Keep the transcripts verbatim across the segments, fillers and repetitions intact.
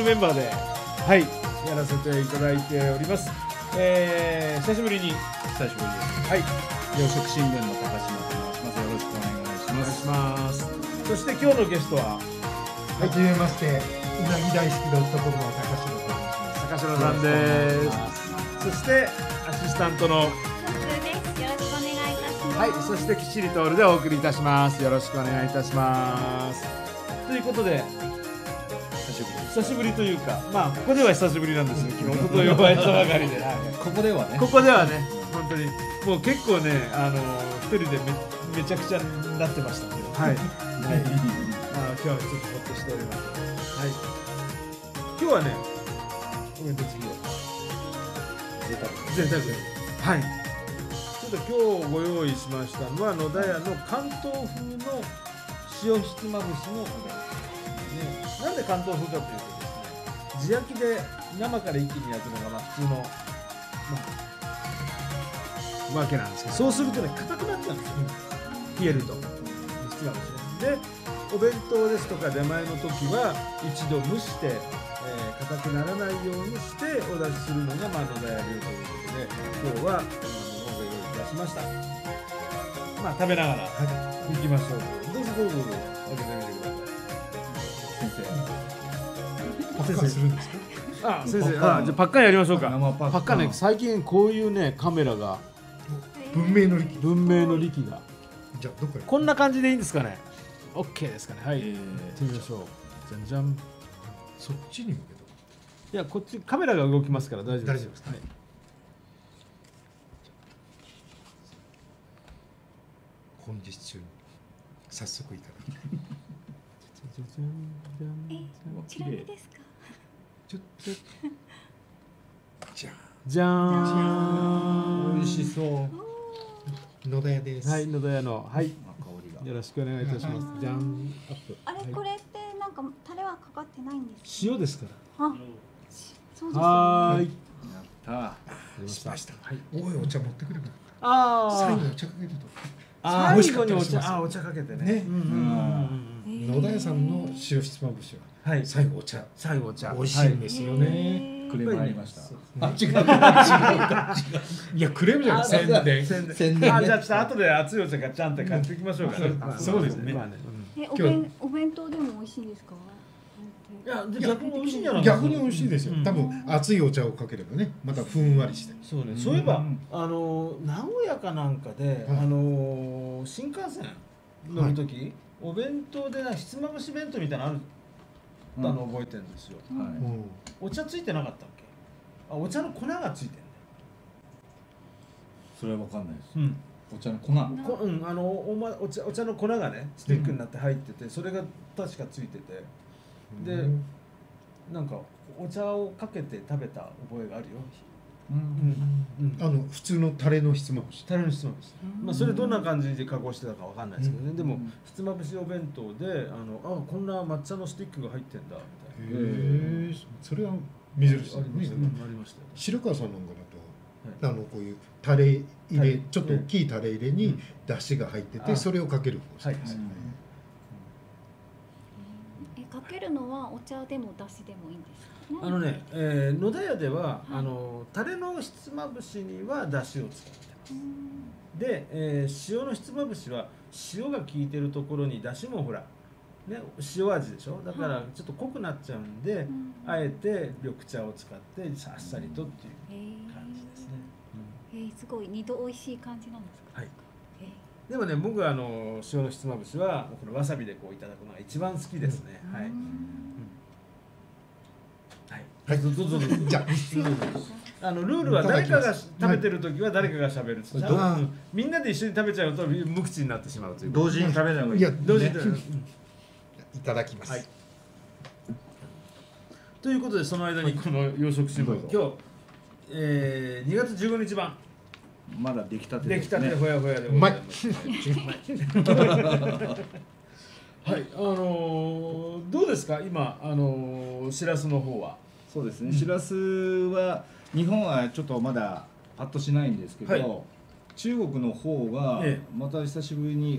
メンバーではいやらせていただいております。えー、久しぶりに久しぶりです。 はい養殖新聞の高島と申します。よろしくお願いしお願います。 します。そして今日のゲストははじめまして、うなぎ大好きドットコムの高城と申します。 高城さんです。そしてアシスタントのよろしくお願いいたします。 はい、そしてキシリトールでお送りいたします。よろしくお願いいたします。ということで久しぶり。 久しぶりというか、まあここでは久しぶりなんですよ。昨日とお会いしたばかりで、 ここではね。 ここではね、本当にもう結構ね、あの一人でめめちゃくちゃになってましたので、はい、はい、あ今日はちょっとほっとしております。はい、今日はね、お弁当付きで贅沢で、はい。ちょっと今日ご用意しましたのは野田屋の関東風の塩ひつまぶしのお弁当、ね、なんで関東風かというとですね、地焼きで生から一気に焼くのがまあ普通の、まあ、わけなんですけど、そうするとね硬くなっちゃうんですよ、冷えるとひつまぶしね。でお弁当ですとか出前の時は一度蒸して、えー、硬くならないようにしてお出しするのがまあ野田屋流ということで、今日はしました。まあ食べながら行きましょう。どうぞどうぞどうぞ開けてみてください。先生。 パッカンするんですか？ あ、先生。あ、じゃあパッカンやりましょうか。 生パッカンパッカンね、最近こういうねカメラが文明の力。 文明の力がじゃあどこへ？ こんな感じでいいんですかね。オッケーですかね。はい。 えー行ってみましょう。じゃんじゃん。 そっちに向けと。 いやこっちカメラが動きますから大丈夫です。 大丈夫ですか？ はい。 本日中に早速いただきえ、ちなみにですか？ ちょっとじゃじゃーん。 美味しそう。 あ野田屋です。 はい、野田屋のはい。 香りが。 よろしくお願いいたします。じゃん。アップ。 あれ、 はいこれってなんかタレはかかってないんですか？ 塩ですから。 あ、そうですよね。 はーい。 やっしました。 はい。 おいお茶持ってくれば。 あ最後にお茶かけると。 あ美味しか最後にお茶、 ったりしますあ、お茶かけてね。 ねうんうんうんうん。 野田屋さんの塩ひつまぶしははい。 最後お茶最後お茶。 美味しいんですよね。 へークレームありました。 あ違う。 違う。 いやクレームじゃない宣伝。 宣伝。 宣伝ねあ、じゃあちょっと後で熱いお茶ガチャンって買っていきましょうかね。 うんそうですねまあね。 え、お弁お弁当でも美味しいんですか？ いや、で逆に美味しいんじゃないかな。 逆に美味しいですよ。多分熱いお茶をかければね、またふんわりして。 そうね。そういえばあの名古屋かなんかであはいの新幹線乗るときお弁当でなひつまぶし弁当みたいなのあるあの覚えてるんですよ。 はい。 お茶ついてなかったっけ？あ、お茶の粉がついてる。 それはわかんないです。 うん。 お茶の粉。 こうん、あのおまお茶お茶の粉がねスティックになって入ってて、それが確かついてて、でなんかお茶をかけて食べた覚えがあるよ。うんうん。 あの普通のタレのひつまぶし。 タレのひつまぶし。まあそれどんな感じで加工してたかわかんないですけどね。でもひつまぶしお弁当であのあこんな抹茶のスティックが入ってんだみたいな。 へえ、それは珍しいですありましたね。 ありましたよ。 白川さんなんかだと、あのこういうタレ入れ、ちょっと大きいタレ入れに出汁が入ってて、それをかける方式ですよね。 え、かけるのはお茶でもだしでもいいんですか？ あのね、えー、野田屋では、あのタレのひつまぶしには出汁を使ってます。で、えー、塩のひつまぶしは塩が効いてるところに出汁もほら、ね、塩味でしょ。だからちょっと濃くなっちゃうんで、 んあえて緑茶を使ってあっさりとっていうへ感じですね。 えー、すごい二度美味しい感じなんですか？ はい。 へでもね、僕はあの塩のひつまぶしはこのわさびでこういただくのが一番好きですね。はい。はい。どうぞどうぞ。 じゃああのルールは誰かが食べてる時は誰かが喋る。うんみんなで一緒に食べちゃうと無口になってしまうという。 同時に食べない方がいい。 いや同時に。 いただきます。 はい。ということでその間にこの養殖新聞今日、えー、にがつじゅうごにち版まだ出来たて出来たてほやほやでうまい。 はい、あのー、どうですか今あのー、しらすの方は。 そうですね。しらすは日本はちょっとまだパッとしないんですけど、 はい中国の方がええまた久しぶりに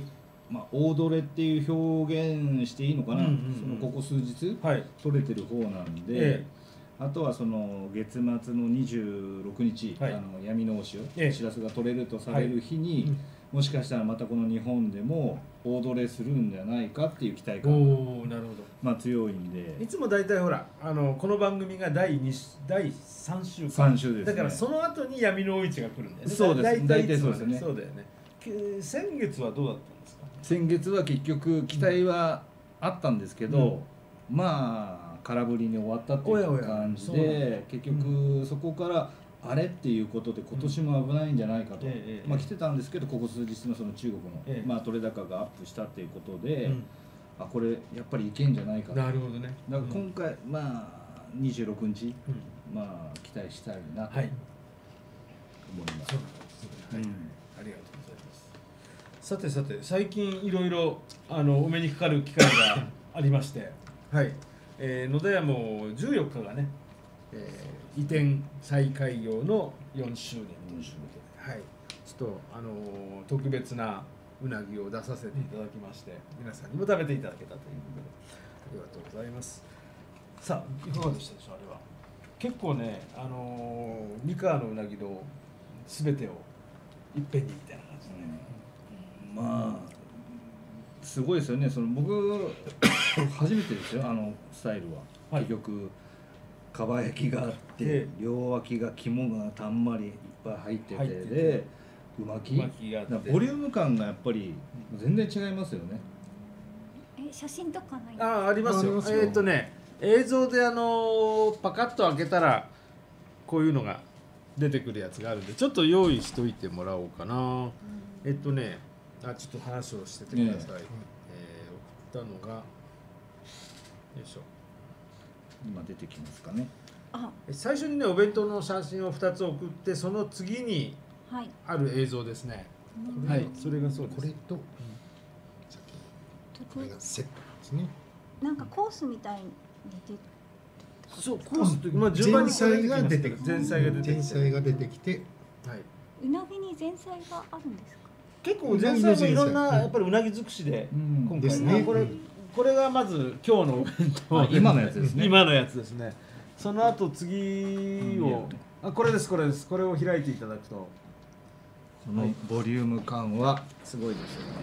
まあ、オードレっていう表現していいのかな、 うんうんうんそのここ数日はい取れてる方なんで、 えあとはその月末のにじゅうろくにち、 はいあの闇の大潮、 ええしらすが取れるとされる日に、 うんもしかしたらまたこの日本でもオードレするんじゃないかっていう期待お感おなるほまあ強いんど。いでつも大体ほらあのこの番組がだいにだいさん週かさん週ですね。 だからその後に闇の大市が来るんだよね。 そうですだいたい大体いつもそうですねそうだよね。き先月はどうだったんですか。 先月は結局期待はあったんですけど、まあ空振りに終わったっていう感じおやおやそうなんだで、結局そこからあれっていうことで今年も危ないんじゃないかと、 ええまあ来てたんですけど、ここ数日のその中国の、 ええまあ取れ高がアップしたっていうことで、 うんあこれやっぱりいけんじゃないかと。 なるほどね。 だから今回、まあにじゅうろくにち、 うんまあ期待したいなとはい。 思います。 そうなんですね。はい。 うんありがとうございます。さてさて最近いろいろあのお目にかかる機会がありまして、はい、えー、野田屋もじゅうよっかがね、えー、移転再開業のよんしゅうねんということで、はい、ちょっとあのー特別なうなぎを出させていただきまして、皆さんにも食べていただけたということでありがとうございます。さあいかがでしたでしょう。あれは結構ね、あのー、三河のうなぎのすべてをいっぺんにみたいな感じでね、 まあすごいですよね。その僕初めてですよ、あのスタイルは、 はい結局かば焼きがあって、 え両脇が肝がたんまりいっぱい入ってて、 入っててでうまきうまきがあってだからボリューム感がやっぱり全然違いますよね。 え写真とかない。 ああありますよ。 ありますよえっ、とね映像であのーパカッと開けたらこういうのが出てくるやつがあるんでちょっと用意しといてもらおうかな。えっとねあちょっと話をしててください。えー送ったのがよいしょ。 今出てきますかね。 あ、 え最初にねお弁当の写真をふたつ送ってその次にはい。 ある映像ですね。 うんはいそれがそうです。 これと、さっきのこれがセットなんですね。 なんかコースみたいに出て。 そうコースとまあ順番に前菜が出てくる。 前菜が出てきて前菜が出てきて、 はい。 うなぎに前菜があるんですか。 結構前菜もいろんな前菜やっぱりうなぎ尽くしでうん今回ですねあこれこれがまず今日のお弁当あ今のやつですね今のやつですね。その後次をうんあこれですこれですこれを開いていただくとこのボリューム感はすごいですよね。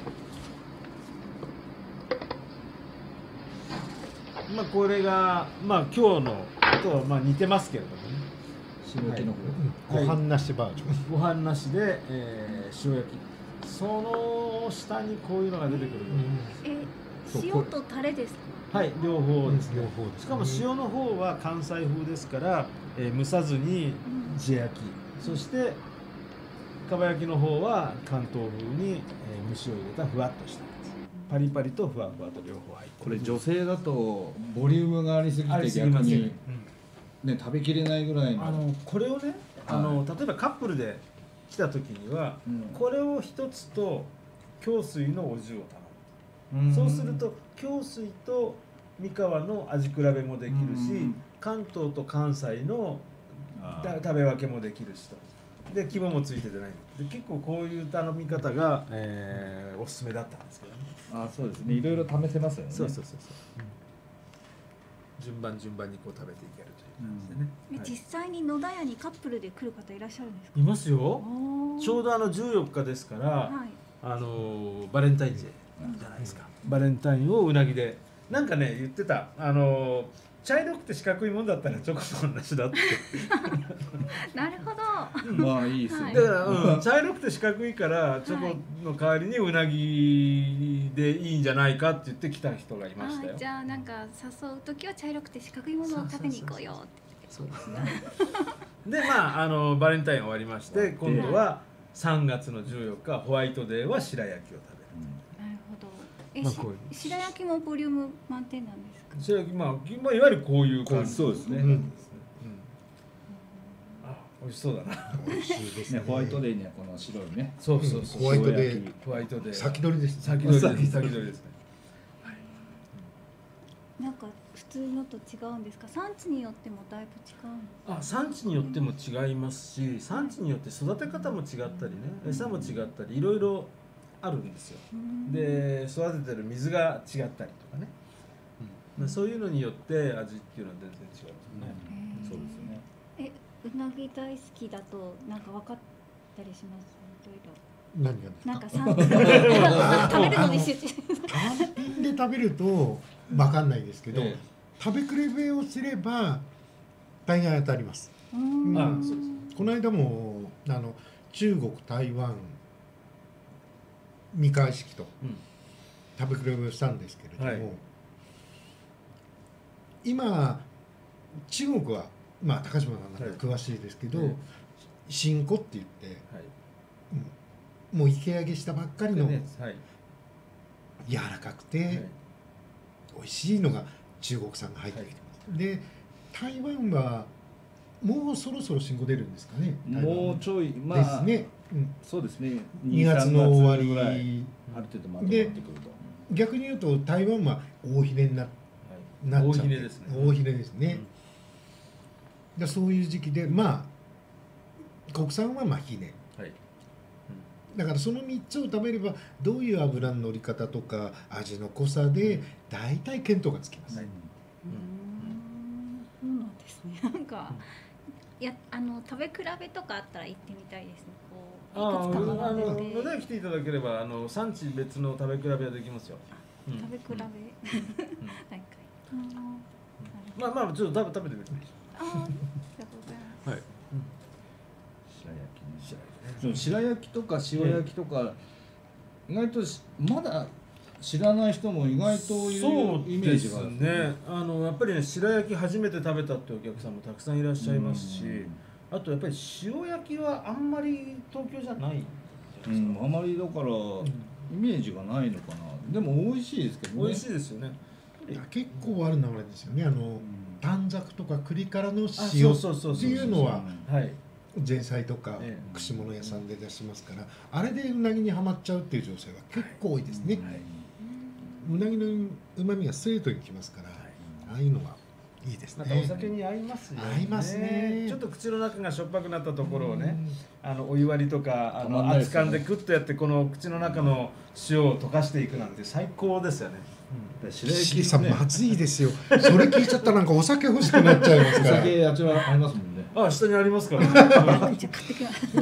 まあこれがまあ今日のとはまあ似てますけれどもね。 白焼きの方、 はいご飯なしバージョン。 ご飯なしで、えー塩焼き。その下にこういうのが出てくる。 え、 そう塩とタレですか。 はい両方ですね。 両方ですねしかも塩の方は関西風ですから、えー蒸さずにうん地焼き、そしてかば焼きの方は関東風に、えー蒸しを入れたふわっとしたやつ。パリパリとふわふわと両方入ってる。 これ女性だとボリュームがありすぎあてりすぎますね逆に、ね、食べきれないぐらいのあのこれをね、あの例えばカップルで来た時には、 うんこれを一つと京水のお重を頼む。 うんそうすると京水と三河の味比べもできるし、 うん関東と関西のだあー食べ分けもできるしとで肝もついててないで結構こういう頼み方が、えーおすすめだったんですけどね。 あそうですね、いろいろ試せますよね。 そうそうそうそう、順番順番にこう食べていけるという感じでね、 えはい実際に野田屋にカップルで来る方いらっしゃるんですか。 いますよ。 おーちょうどあのじゅうよっかですから、 はい。 あのバレンタインデーじゃないですか、バレンタインをうなぎでなんかね言ってたあの茶色くて四角いもんだったらチョコの話だってなるほど。 まあいいですよね。 だから、うん、茶色くて四角いからチョコの代わりにうなぎでいいんじゃないかって言って来た人がいましたよあーじゃあなんか誘う時は茶色くて四角いものを食べに行こうよって。 そうですねでまああのバレンタイン終わりまして今度はさんがつのじゅうよっかホワイトデーは白焼きを食べるなるほど。え、しまあこういう白焼きもボリューム満点なんですか。 白焼き、まあ、まあいわゆるこういう感じそうですねうんうんあ美味しそうだな美味しいですね。 ねホワイトデーにはこの白いね。 そうそうそうホワイトデー塩焼きホワイトデー先取りです。 先取りです先取りですねなんか普通のと違うんですか。産地によってもだいぶ違うんですか。 あ産地によっても違いますし産地によって育て方も違ったりね餌も違ったりいろいろあるんですよ。 うんで育ててる水が違ったりとかね、うん、そういうのによって味っていうのは全然違うんですよね。 へーそうですね。 え、うなぎ大好きだとなんか分かったりします？いろいろ。 何がですか？ なんか産地食べるのに集中。 単品で食べると分かんないですけど、 え食べ比べをすれば大概当たります。 うーんあそうですこの間もあの中国台湾三河式とうん食べ比べをしたんですけれども、 はい今中国はまあ高島さんなんか詳しいですけど、 はい新子って言ってはいもう生け揚げしたばっかりのでねはい柔らかくはてい美味しいのが中国産が入ってきてます。で台湾はもうそろそろ新子出るんですかね。台湾もうちょいまあですね。うんそうですね。 にがつの終わぐらいり。 ある程度まとまってくると。 逆に言うと台湾は大ひれにななっ大ちゃってひれですね。 大ひれですね。でそういう時期でまあ国産はまあひれ。 はいだからそのみっつを食べればどういう油の乗り方とか味の濃さで大体見当がつきます。 はいうーんそうなんですね。なんか、いやあの食べ比べとかあったら行ってみたいですね。こうああ、 いくつかあの並べて野田来ていただければあの産地別の食べ比べはできますよ。うん食べ比べ、 うん大会。あーまあまあちょっと食べ食べてみてくだあー、ありがとうございます。 さい。はい。 白焼きね。 白でも白焼きとか塩焼きとか、意外としまだ知らない人も意外といるそうイメージがあるですね。あのやっぱりね白焼き初めて食べたってお客さんもたくさんいらっしゃいますし、あとやっぱり塩焼きはあんまり東京じゃないんじゃうないですか。 ん、あまりだからイメージがないのかな。でも美味しいですけどね。 美味しいですよね。 結構あるのはあれですよね。あのうん短冊とか栗からのあ塩そうそうそうそうっていうのははい。 前菜とかええ串物屋さんで出しますから、あれでうなぎにはまっちゃうっていう女性は結構多いですね。うなぎのうまみがストレートにきますから、ああいうのはいいですなんかおね。 酒に合いますよね。 合いますねちょっと口の中がしょっぱくなったところをね、 うんあのお湯割りとかあたまんのないですよね熱燗でクッとやってこの口の中の塩を溶かしていくなんて最高ですよね。 白焼岸さんきね。 まずいですよ。それ聞いちゃったらなんかお酒欲しくなっちゃいますおから。 酒あちらありますもんね。 あ、下にありますから。 じゃあ買ってきます。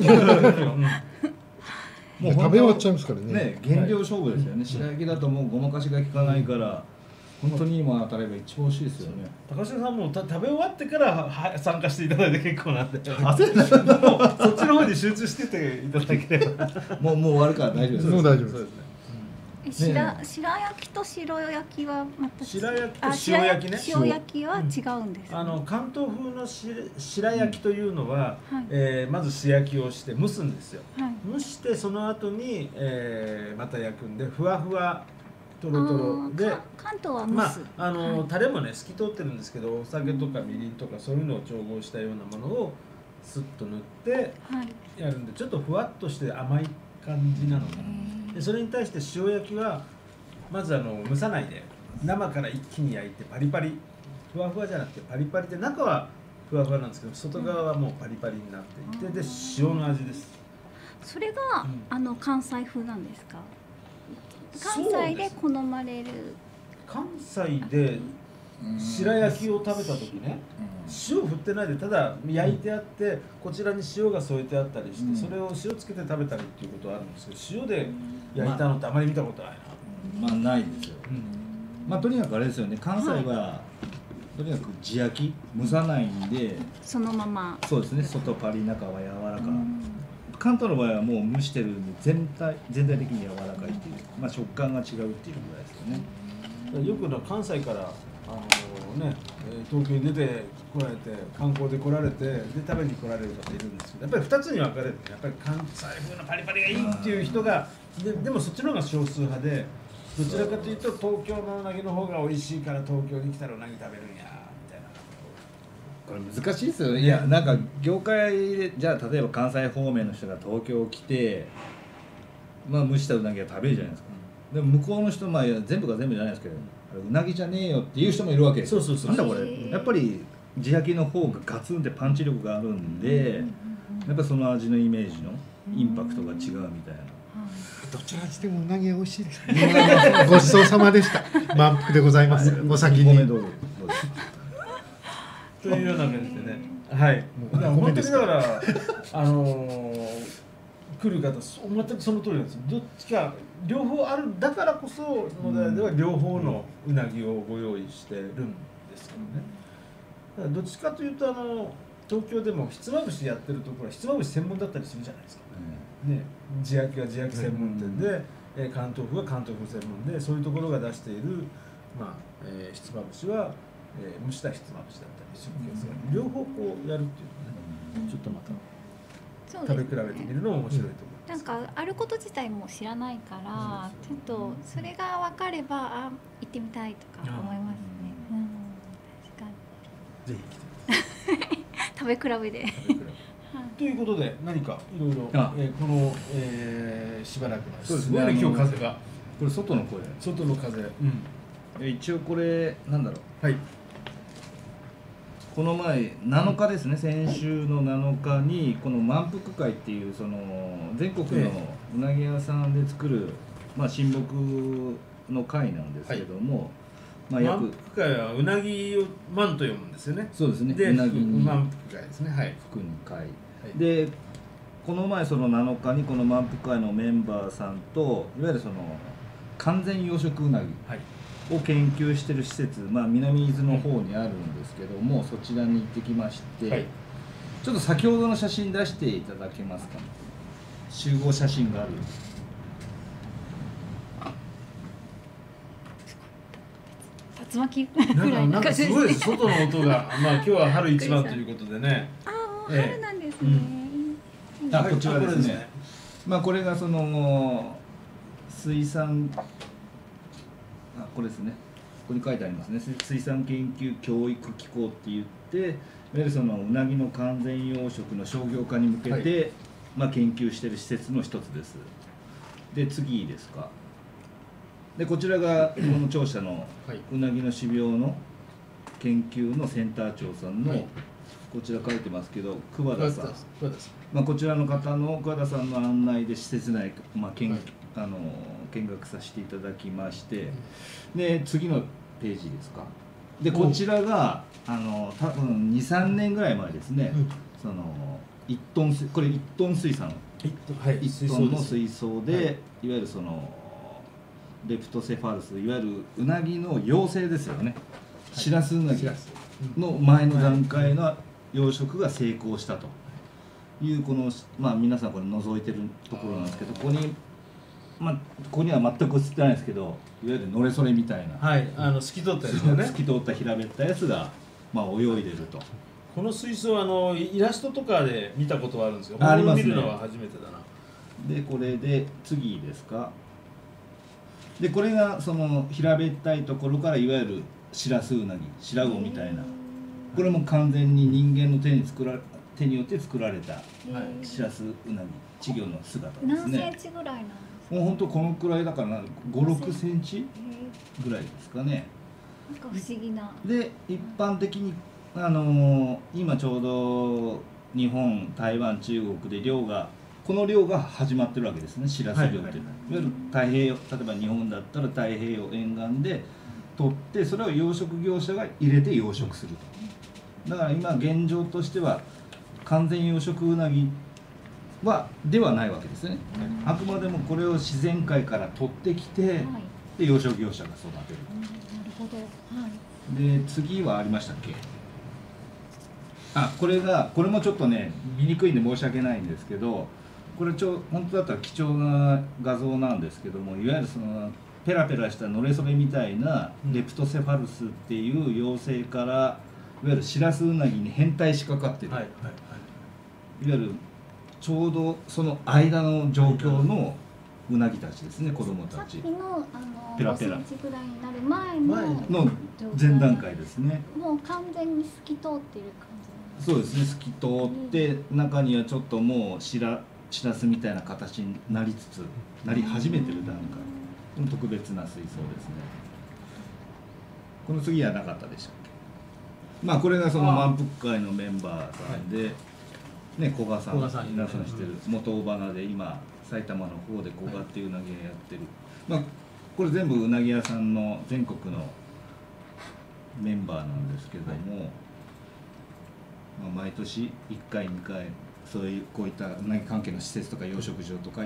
もう食べ終わっちゃいますからね。 ね、原料勝負ですよね。白焼きだともうごまかしが効かないから、本当に今当たれば一番美味しいですよね。 高島さんもた食べ終わってからはは参加していただいて結構なんで、 焦るもうそっちの方に集中してていただければ。 もうもう終わるから大丈夫です。 もう大丈夫ですそうですね。 え白白焼きと白焼きはまた違う。 白焼きとあ塩焼きね白焼きは違うんですか。 あの関東風のし白焼きというのは、 はいえーまず素焼きをして蒸すんですよ。 はい。 蒸してその後に、えーまた焼くんでふわふわとろとろであーか関東は蒸まあす。 あの、 はいタレもね透き通ってるんですけどお酒とかみりんとかそういうのを調合したようなものをスッと塗ってはい。 やるんでちょっとふわっとして甘い感じなのかな。でそれに対して塩焼きはまずあの蒸さないで生から一気に焼いてパリパリふわふわじゃなくてパリパリで中はふわふわなんですけど外側はもうパリパリになっていてで塩の味です。 それが、 うんあの関西風なんですか。関そう西です好まれる。 関西で白焼きを食べた時ね塩振ってないでただ焼いてあってこちらに塩が添えてあったりして、 うんそれを塩つけて食べたりっていうことはあるんですけど塩で焼いたのってあまり見たことないな。 まあないですよ。 うんまあとにかくあれですよね。関西はとにかく地焼き蒸さないんで、 そのまま。 そうですね。外パリ中は柔らか。 うん関東の場合はもう蒸してるんで全体全体的に柔らかいっていう、まあ食感が違うっていうぐらいですよね。 よくの関西からあの、ね、えー東京に出てこられて観光で来られてで食べに来られる方いるんですけどやっぱりふたつに分かれてやっぱり関西風のパリパリがいいっていう人がででもそっちの方が少数派でどちらかというと東京のうなぎの方が美味しいから東京に来たらうなぎ食べるんやみたいな。 これ難しいですよね。いやなんか業界でじゃあ例えば関西方面の人が東京来て、まあ蒸したうなぎは食べるじゃないですか。でも向こうの人まあいや全部が全部じゃないですけど、あれうなぎじゃねえよっていう人もいるわけですよ。 そうそうそうなんだこれ。やっぱり地焼きの方がガツンってパンチ力があるんで、やっぱその味のイメージのインパクトが違うみたいな。 どちらにしてもうなぎは美味しいですね。ごちそうさまでした。満腹でございます。お先に。 どうぞ。 というような感じでね。はい。本当にだからあのー、来る方全くその通りなんですよ。どっちか両方あるだからこそ野田屋では両方のうなぎをご用意してるんですけどね。だからどっちかというとあの東京でもひつまぶしやってるところはひつまぶし専門だったりするじゃないですか。ね、地焼きは地焼き専門店で、えー、関東風は関東風専門で、そういうところが出している、まあえー、ひつまぶしは、えー、蒸したひつまぶしだったりするケースが両方こうやるっていうのはね、ちょっとまた食べ比べてみるのも面白いと思います。 なんかあること自体も知らないから、ちょっとそれが分かればあ行ってみたいとか思いますね。うん、確かに。ぜひ来てください。 食べ比べで。 ということで何かいろいろ、えー、この、えー、しばらくのそうですね、 すごいね今日風がこれ外の声外の風、 うん、一応これなんだろう、 はい、 この前なのかですね、先週のなのかにこの満腹会っていうその全国のうなぎ屋さんで作る、まあ、親睦の会なんですけども、はい、まあ、 満腹会はうなぎを満と読むんですよね。 そうですね。 でうなぎに満腹会ですね。はい。 福に会、はい、 でこの前そのなのかにこの満腹会のメンバーさんといわゆるその完全養殖うなぎを研究してる施設、まあ、南伊豆の方にあるんですけども、そちらに行ってきまして、はい、ちょっと先ほどの写真出していただけますか、ね、集合写真がある。 竜巻なんかなんかすごいです。外の音が、まあ今日は春一番ということでね。 ああ、春なんですね。 うん、あ、こちらですね。まあこれがその水産、あ、これですね。ここに書いてありますね。水産研究教育機構って言って、いわゆるそのうなぎの完全養殖の商業化に向けて、はい、まあ研究している施設の一つです。で次ですか。でこちらがこの庁舎のうなぎの種苗の研究のセンター長さんの、はい、こちら書いてますけど桑田さん、まあ、こちらの方の桑田さんの案内で施設内、まあ、見、はい、あの見学させていただきまして、で次のページですか。でこちらがあの多分にさんねんぐらい前ですね、うん、そのいちトンこれいちトン水産いちトンの水槽で、はい、いわゆるそのレプトセファルス、いわゆるうなぎの幼生ですよね、シラスウナギの前の段階の養殖が成功したというこの、まあ、皆さんこれ覗いてるところなんですけど、ここに、まあ、ここには全く映ってないですけど、いわゆるのれそれみたいな、 はい、あの透き通ったやつね、 透き通った平べったやつが、まあ、泳いでると。 この水槽はあのイラストとかで見たことはあるんですよ。 ありますね。 見るのは初めてだな。 でこれで次ですか。でこれがその平べったいところからいわゆるシラスウナギ、白魚みたいな、これも完全に人間の手に作ら手によって作られたシラスウナギ、稚魚の姿ですね。 何センチぐらいなんですか。 もう本当このくらいだからご、ろくセンチぐらいですかね。 なんか不思議な。で一般的にあのー、今ちょうど日本、台湾、中国で漁がこの漁が始まってるわけですね、シラス漁っていうのは、はいはい、いわゆる太平洋、例えば日本だったら太平洋沿岸で取って、それを養殖業者が入れて養殖すると。だから今現状としては完全養殖うなぎはではないわけですね、うん、あくまでもこれを自然界から取ってきて、はい、で養殖業者が育てる、 うん、なるほど、はい、 で次はありましたっけ。あ、これがこれもちょっとね見にくいんで申し訳ないんですけど、これちょ本当だったら貴重な画像なんですけども、いわゆるそのペラペラしたのれそれみたいなレプトセファルスっていう幼生から、いわゆるシラスウナギに変態しかかってる、はいはいはい、いわゆるちょうどその間の状況のうなぎたちですね、子供たち。 さっきのあのペラペラごセンチぐらいになる前のの前段階ですね。 もう完全に透き通っている感じ。 そうですね、透き通って中にはちょっともうしらしらすみたいな形になりつつなり始めてる段階、特別な水槽ですね。この次はなかったでしたっけ。まあこれがその満腹会のメンバーさんで、はい、 ね、古賀さん古賀さん皆さん知ってる元尾花で今埼玉の方で古賀っていううなぎ屋やってる、まあこれ全部うなぎ屋さんの全国のメンバーなんですけども、まあ、毎年いっかいにかいそういうこういったうなぎ関係の施設とか養殖場とか行って、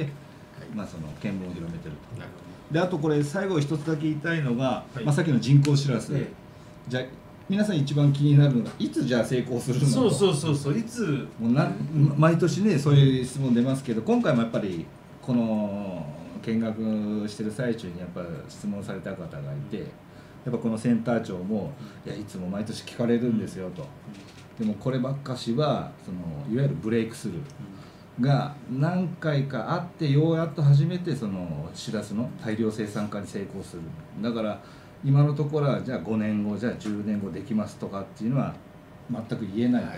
まあ、その見聞を広めてると。であとこれ最後一つだけ言いたいのが、まあ、さっきの人工しらす、 ええじゃあ皆さん一番気になるのがいつじゃあ成功するのか。 そうそうそうそういつもうな毎年ねそういう質問出ますけど、今回もやっぱりこの見学してる最中にやっぱ質問された方がいて、やっぱこのセンター長もいやいつも毎年聞かれるんですよと。でもこればっかしはそのいわゆるブレイクスルーが何回かあってようやっと初めてそのしらすの大量生産化に成功する。だから今のところはじゃあごねんごじゃあじゅうねんごできますとかっていうのは全く言えないと、はい、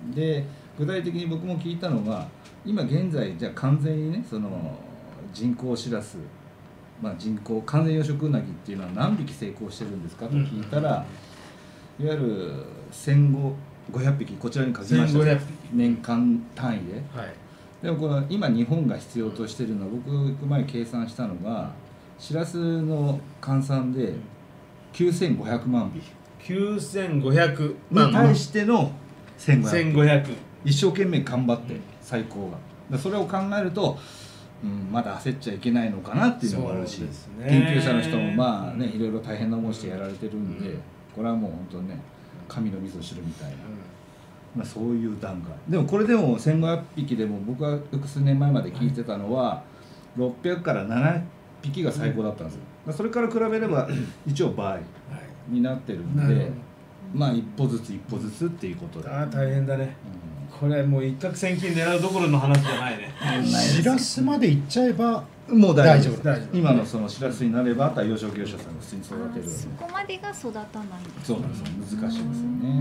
で具体的に僕も聞いたのが今現在じゃあ完全にねその人工しらす、まあ、人工完全養殖うなぎっていうのは何匹成功してるんですかと聞いたら、いわゆるせんごひゃくひきこちらに書きました、年間単位で、はい、でもこの今日本が必要としてるのは僕行く前計算したのがしらすの換算できゅうせんごひゃくまんびききゅうせんごひゃくに対してのせんごひゃく、 ひゃく一生懸命頑張って最高がそれを考えると、うん、まだ焦っちゃいけないのかなっていうのもあるし、ね、研究者の人もまあねいろいろ大変な思いしてやられてるんで、これはもう本当ね神の味噌汁みたいな、まあ、そういう段階でもこれでもせんごひゃくぴきでも僕が複数年前まで聞いてたのはろっぴゃくからななひきが最高だったんですよ。それから比べれば一応倍になってるんで、まあ一歩ずつ一歩ずつっていうことで。 ああ大変だね、うん、これもう一攫千金狙うどころの話じゃないね。 しらすまでいっちゃえばもう大丈夫。 大丈夫。 今のそのしらすになればあとは養殖業者さんが普通に育てる。 そこまでが育たないんですね。 そうなんですよ。難しいですよね。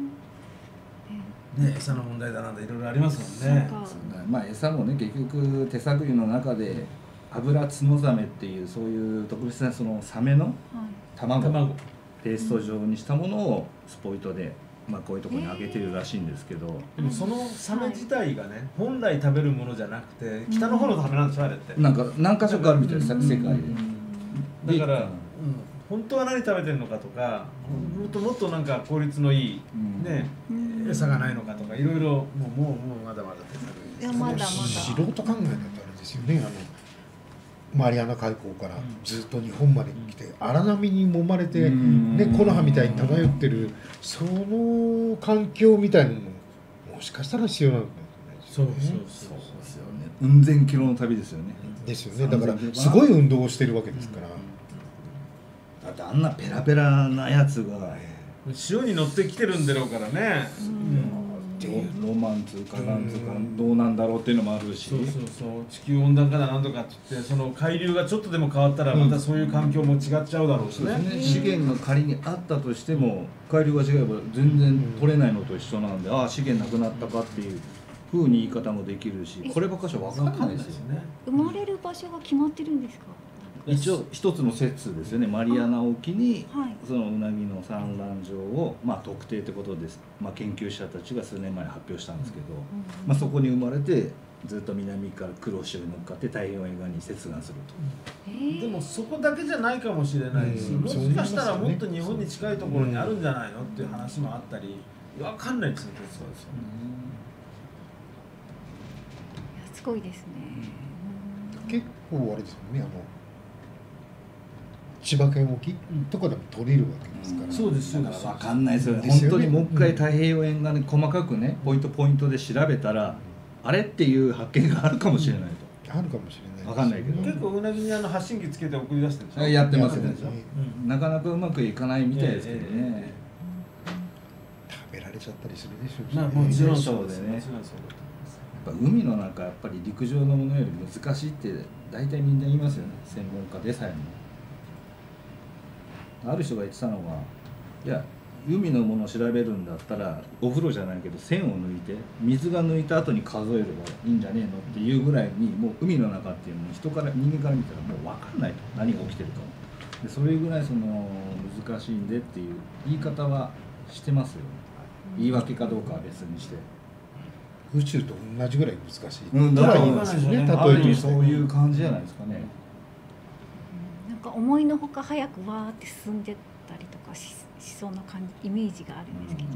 ね、餌の問題だなんだいろいろありますもんね。 まあ餌もね結局手探りの中で油角ザメっていうそういう特別なそのサメの卵、はい、卵ペースト状にしたものをスポイトで、まあ、こういうところにあげてるらしいんですけど、 でもそのサメ自体がね本来食べるものじゃなくて北の方のサメなんですよあれって。 なんか何箇所かあるみたいです世界で。だから、うん、本当は何食べてるのかとか、もっともっとなんか効率のいい、ね、餌がないのかとかいろいろもうもうもうまだまだ手探りです。 いやまだまだ素人考えだとあれですよね。あのマリアナ海溝からずっと日本まで来て荒波に揉まれて、ね、木の葉みたいに漂ってるその環境みたいなのももしかしたら必要なのかもしれないですよね。 そうそうそうですよね。うん千キロの旅ですよね。 ですよね。だからすごい運動をしてるわけですから。 だってあんなペラペラなやつが潮に乗ってきてるんだろうからね。 ロマンつうかなんつうかどうなんだろうっていうのもあるし、 そうそうそう地球温暖化だなんとかって言ってその海流がちょっとでも変わったらまたそういう環境も違っちゃうだろうしね、 うん、資源が仮にあったとしても海流が違えば全然取れないのと一緒なんで、ああ資源なくなったかっていうふうに言い方もできるし、こればっかしは分かんないですよね。 生まれる場所が決まってるんですか？ 一応一つの説ですよね。マリアナ沖にそのうなぎの産卵場を、まあ、特定ってことです、まあ、研究者たちが数年前に発表したんですけど、まあ、そこに生まれてずっと南から黒潮に乗っかって太平洋沿岸に接岸すると。でもそこだけじゃないかもしれないし、もしかしたらもっと日本に近いところにあるんじゃないのっていう話もあったり分かんないですよね。 すごいですね。 結構あれですよね、あの千葉県沖とかでも取れるわけですから、うん、 そうですよね。 分かんないですよね。本当にもう一回太平洋沿岸に細かくねポイントポイントで調べたら、うん、あれっていう発見があるかもしれないと、 うん、あるかもしれない、 分かんないけど、 結構うなぎにあの発信機つけて送り出してるんですよ。 やってますね。なかなかうまくいかないみたいですけどね、えーえー、食べられちゃったりするでしょうし、 ね、 まあ、 もちろんそうでね。 やっぱ海の中やっぱり陸上のものより難しいって大体みんな言いますよね、専門家でさえも。ある人が言ってたのが、いや海のものを調べるんだったらお風呂じゃないけど線を抜いて水が抜いた後に数えればいいんじゃねえのっていうぐらいに、もう海の中っていうのは人から人間から見たらもう分かんないと、何が起きてるかも。でそれぐらいその難しいんでっていう言い方はしてますよね。言い訳かどうかは別にして。 宇宙と同じぐらい難しい、 うん、 とは言いますよね、例えある意味としてそういう感じじゃないですかね。 なんか思いのほか早くわーって進んでったりとか し, しそうな感じイメージがあるんですけど、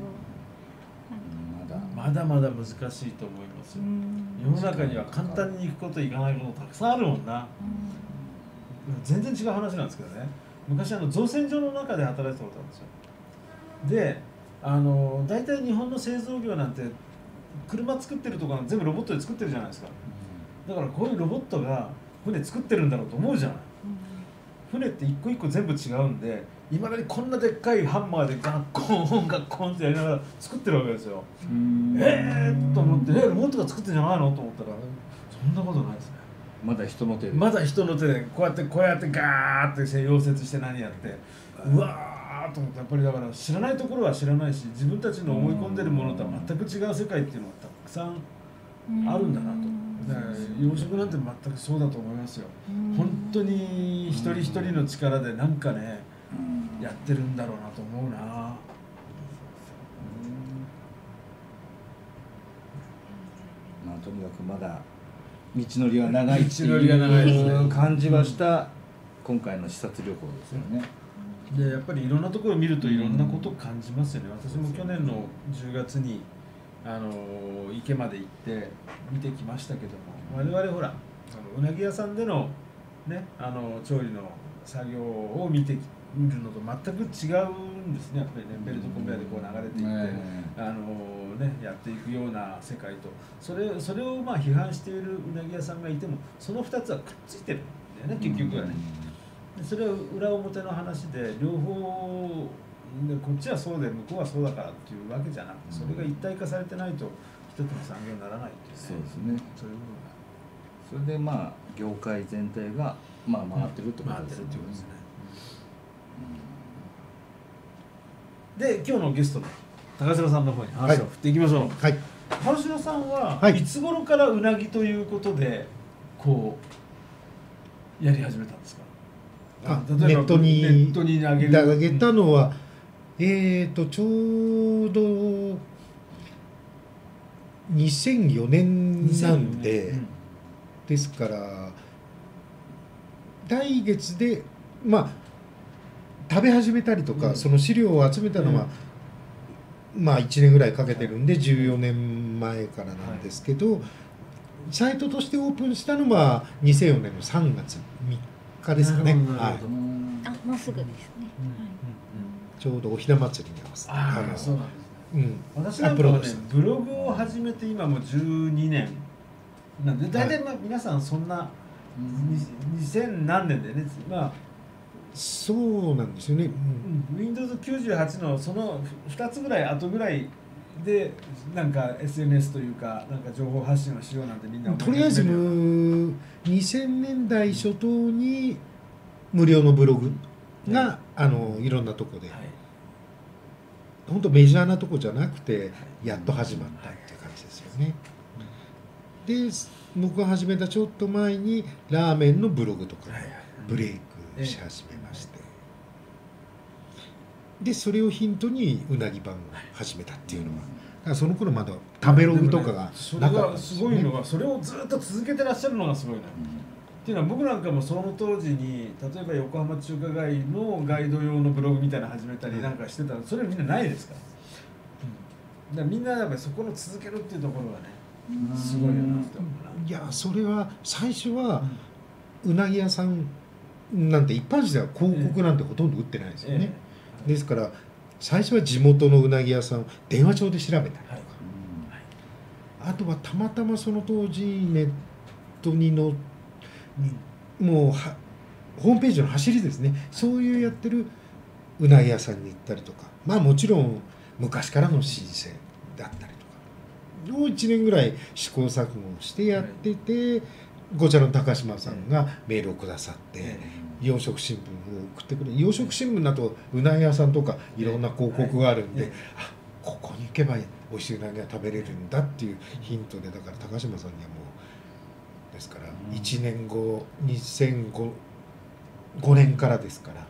まだまだまだ難しいと思いますよ。世の中には簡単に行くこといかないことたくさんあるもんな。全然違う話なんですけどね、昔あの造船所の中で働いてたことあるんですよ。であの大体日本の製造業なんて車作ってるところ全部ロボットで作ってるじゃないですか。だからこういうロボットが船作ってるんだろうと思うじゃない。船って一個一個全部違うんで、いまだにこんなでっかいハンマーでガッコンガッコンってやりながら作ってるわけですよ。えーと思って、えロボットが作ってんじゃないのと思ったら、そんなことないですね。 まだ人の手でまだ人の手でこうやってこうやってガーって溶接して何やって、うわーと思って、やっぱりだから知らないところは知らないし、自分たちの思い込んでるものとは全く違う世界っていうのがたくさんあるんだなと。だから養殖なんて全くそうだと思いますよ。本当に一人一人の力でなんかねやってるんだろうなと思うな。 まあとにかくまだ道のりは長いって道のりが長いですいうね感じはした今回の視察旅行ですよね。 でやっぱりいろんなところを見るといろんなことを感じますよね。私も去年のじゅうがつにあの池まで行って見てきましたけども、我々ほらあのうなぎ屋さんでのねあの調理の作業を見て見るのと全く違うんですね。やっぱりねベルトコンベヤーでこう流れていって、 ねあのねやっていくような世界と、それそれをまあ批判しているうなぎ屋さんがいても、そのふたつはくっついてるんだよね結局はね。でそれは裏表の話で、両方でこっちはそうで向こうはそうだからっていうわけじゃなくて、それが一体化されてないと一つの産業にならないっていうね。 そうですね。 そういうそれでまあ業界全体がまあ回ってるって部分がことですよね。 回ってるっていうことですね。で今日のゲストの高城さんの方に話を振っていきましょう。 はい、 高城さんは、 はいいつ頃からうなぎということでこうやり始めたんですか。 あ例えばネットにネットに上げる上げたのは、えーとちょうどにせんよねんなんで、 うんですから来月でまあ食べ始めたりとか、 うんその資料を集めたのは、まあいちねんぐらいかけてるんでじゅうよねんまえからなんですけど、サイトとしてオープンしたのはにせんよねんのさんがつみっかですかね。 なるほどなはいるほど、 あもうすぐですね、 ちょうどおひな祭りに合わせてあのあそうなんですね。 うん、 私なんかはねアップロードしたブログを始めて今もうじゅうにねんなんで、大体まあ皆さんそんなににせん何年でね、まあそうなんですよね、うん、 ウィンドウズきゅうじゅうはち のそのふたつぐらい後ぐらいでなんか エスエヌエス というかなんか情報発信をしようなんてみんな思いとりあえず始めるようなにせんねんだい初頭に無料のブログが、あのいろんなとこで、 はい本当メジャーなとこじゃなくてやっと始まったっていう感じですよね。で僕が始めたちょっと前にラーメンのブログとかはいはいブレイクし始めまして、でそれをヒントにうなぎ版を始めたっていうのは、だからその頃まだ食べログとかがそれなかったんがですよね。 すごいのが、それをずっと続けてらっしゃるのがすごいな、っていうのは僕なんかもその当時に例えば横浜中華街のガイド用のブログみたいなの始めたりなんかしてたら、それみんなないですから、だからみんなやっぱりそこの続けるっていうところがねすごいよなって思うな。 いやそれは最初はうなぎ屋さんなんて一般紙では広告なんてほとんど売ってないですよね。 えですから最初は地元のうなぎ屋さんを電話帳で調べたりとか、 はいあとはたまたまその当時ネットにのもうはホームページの走りですね、そういうやってるうなぎ屋さんに行ったりとか、まあもちろん昔からの老舗だったりとかをいちねんぐらい試行錯誤してやってて、こちらの高島さんがメールをくださって養殖新聞を送ってくれ、養殖新聞だとうなぎ屋さんとかいろんな広告があるんで、あここに行けば美味しいうなぎが食べれるんだっていうヒントで、だから高島さんにはもうですからいちねんごにせんごねんからですからもう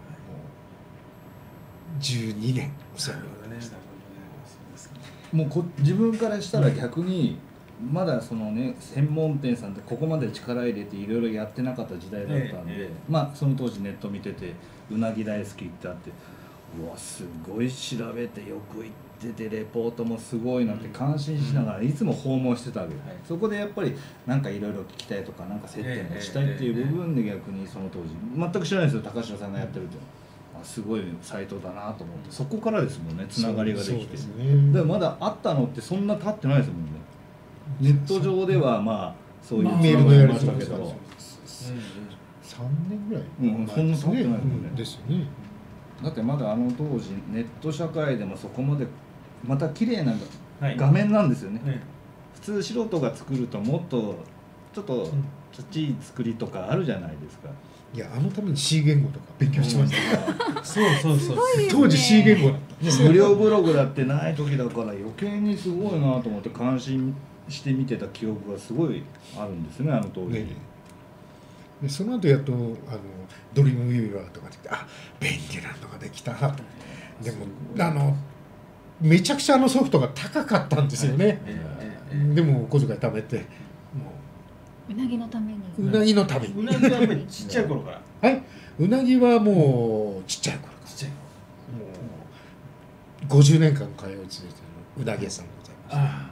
じゅうにねんお世話になりました。 もうこ自分からしたら逆にまだそのね専門店さんってここまで力入れていろいろやってなかった時代だったんで、 ええええまあその当時ネット見ててうなぎ大好きってあって、うわすごい調べてよく行っててレポートもすごいなって感心しながらいつも訪問してたわけ、 はいそこでやっぱりなんかいろいろ聞きたいとかなんか接点をしたいっていう部分で逆にその当時全く知らないですよ高城さんがやってるっていうのは、あすごいサイトだなと思ってそこからですもんねつながりができて。 そうですね。 でもまだあったのってそんな経ってないですもんね。ネット上ではまあそういうまあメールのやりまし取りたけど、 三年ぐらい、 うんそんな経ってないもんねうんですよね。 だってまだあの当時ネット社会でもそこまでまた綺麗なはい画面なんですよね。 ね普通素人が作るともっとちょっとちっちい作りとかあるじゃないですか。 いやあのために C 言語とか勉強してました。 そうそうそう当時 C 言語だったんですよ。 無料ブログだってない時だから余計にすごいなと思って感心して見てた記憶がすごいあるんですねあの当時。 ねでその後やっとあのドリームウィーバーとかできてあ便利なのができたなと。でもあのめちゃくちゃあのソフトが高かったんですよね。でもお小遣い貯めてもうなぎのためにううなぎのために。 うなぎはやっぱりちっちゃい頃からはい。うなぎはもうちっちゃい頃からちっちゃいもうごじゅうねんかん通い続いてるうなぎ屋さんでございます。 あ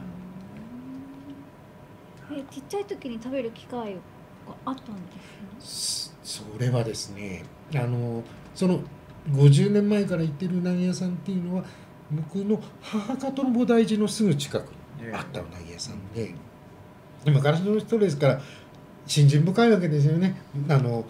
えちっちゃい時に食べる機会があったんですそそれはですねあのそのごじゅうねんまえから行ってるうなぎ屋さんっていうのは僕の母方の菩提寺のすぐ近くにあったうなぎ屋さんで、昔の人ですから信心深いわけですよね。あの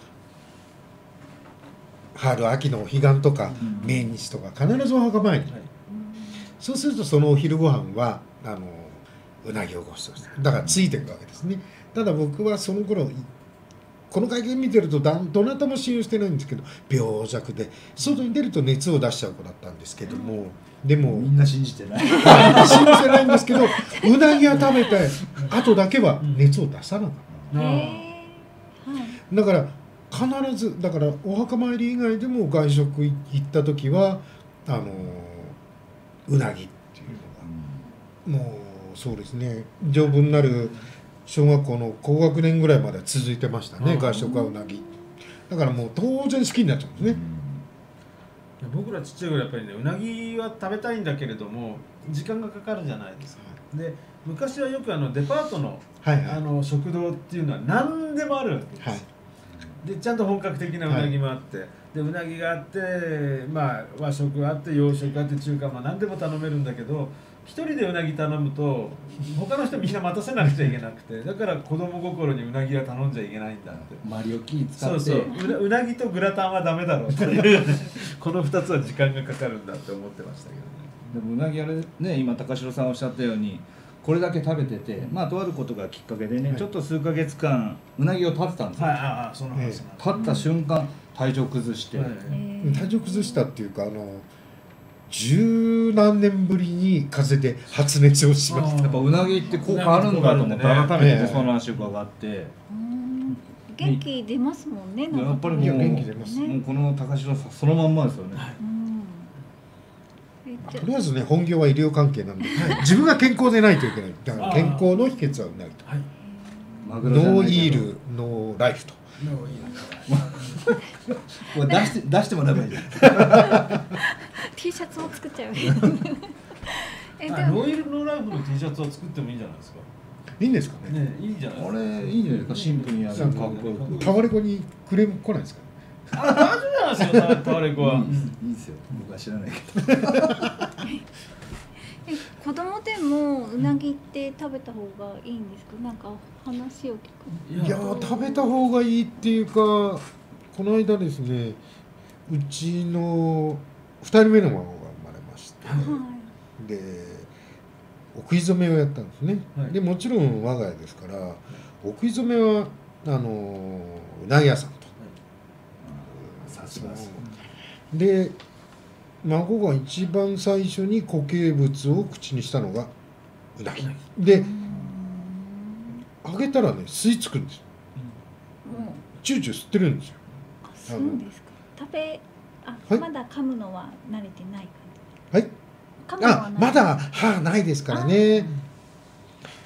春秋のお彼岸とかうん命日とか必ずお墓参り、 はいそうするとそのお昼ご飯はあのうなぎをご馳走してだからついてるわけですね。ただ僕はその頃この会見見てるとだどなたも信用してないんですけど病弱で外に出ると熱を出しちゃう子だったんですけども、でもみんな信じてない。 信じてないんですけどうなぎは食べて後だけは熱を出さなかっあへえはいた。だから必ずだからお墓参り以外でも外食行った時はあのうなぎっていうのがもうそうですね丈夫になる小学校の高学年ぐらいまで続いてましたねうん外食はうなぎだからもう当然好きになっちゃうんですね。 僕らちっちゃい頃やっぱりねうなぎは食べたいんだけれども時間がかかるじゃないですか。で昔はよくあのデパートのはいはいあの食堂っていうのは何でもあるわけです、 はいでちゃんと本格的なうなぎもあって、でうなぎがあって、まあ、和食があって洋食があって中華、まあ、何でも頼めるんだけど一人でうなぎ頼むと他の人みんな待たせなくちゃいけなくてだから子供心にうなぎは頼んじゃいけないんだって。 マリオキー使ってそうそううなうなぎとグラタンはダメだろうっていうこのふたつは時間がかかるんだって思ってましたけどね。 でもうなぎあれね今高城さんおっしゃったようにこれだけ食べててまあとあることがきっかけでね、 はいちょっと数ヶ月間うなぎを食べてたんですよ、 はい、ああその話なんです、 立った瞬間体調崩して、 はいへえ体調崩したっていうかあの十何年ぶりに風邪で発熱をしました。 やっぱうなぎって効果あるんだと思って改めてええその話を伺って、 うん元気出ますもんねやっぱりもういや元気出ますもうこの高城さんそのまんまですよね、 うんえじゃとりあえずね本業は医療関係なんで自分が健康でないといけないだから健康の秘訣はうなぎとはいマグロじゃないけどノーイールノーライフともういいなこれ出して出してもらえばいいじゃん T シャツも作っちゃうえであもノーイルノーライフの T シャツを作ってもいいんじゃないですかいいんですかね。 ねいいんじゃないですあか。 れいいんじゃないですかシンプルにやるかっこよくタワレコにクレーム来ないですかね。 あ大丈夫なんですよタタワレコは、 いいいいですよ僕は知らないけどえ子供でもうなぎって食べた方がいいんですかなんか話を聞くいやー食べた方がいいっていうかこの間ですねうちのふたりめの孫が生まれまして、 はいはでお食い初めをやったんですね、 はいでもちろん我が家ですからお食い初めはあのうなぎ屋さんとさすがですで孫が一番最初に固形物を口にしたのがうなぎでい揚げたらね吸い付くんですよもうチューチュー吸ってるんですよあそうですか食べあ、 はいまだ噛むのは慣れてない感はいじ噛むのはあまだ歯ないですからね